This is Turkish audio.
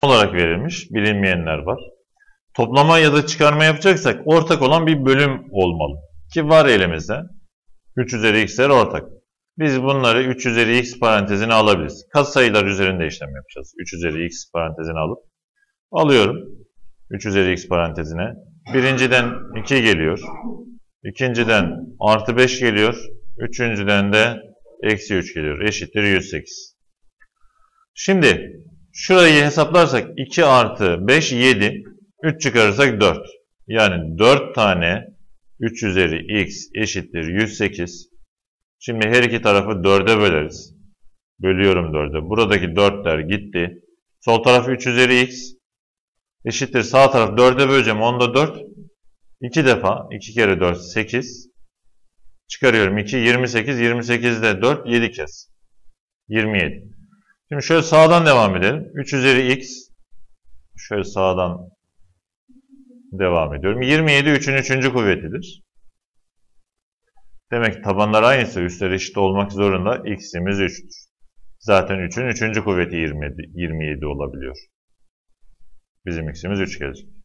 olarak verilmiş. Bilinmeyenler var. Toplama ya da çıkarma yapacaksak ortak olan bir bölüm olmalı. Ki var elimizde. 3 üzeri x'ler ortak. Biz bunları 3 üzeri x parantezine alabiliriz. Katsayılar üzerinde işlem yapacağız. 3 üzeri x parantezine alıyorum. 3 üzeri x parantezine. Birinciden 2 geliyor. İkinciden artı 5 geliyor. Üçüncüden de eksi 3 geliyor. Eşittir 108. Şimdi şurayı hesaplarsak 2 artı 5 7. 3 çıkarırsak 4. Yani 4 tane 3 üzeri x eşittir 108. Şimdi her iki tarafı 4'e böleriz. Bölüyorum 4'e. Buradaki 4'ler gitti. Sol tarafı 3 üzeri x eşittir. Sağ taraf 4'e böleceğim. Onda 4. 2 defa. 2 kere 4 8. Çıkarıyorum 2. 28. 28'de 4. 7 kez. 27. Şimdi şöyle sağdan devam edelim. 3 üzeri x. Şöyle sağdan devam ediyorum. 27 3'ün 3. kuvvetidir. Demek ki tabanlar aynıysa üstler eşit olmak zorunda. X'imiz 3'tür. Zaten 3'ün 3. kuvveti 27 olabiliyor. Bizim x'imiz 3 gelecek.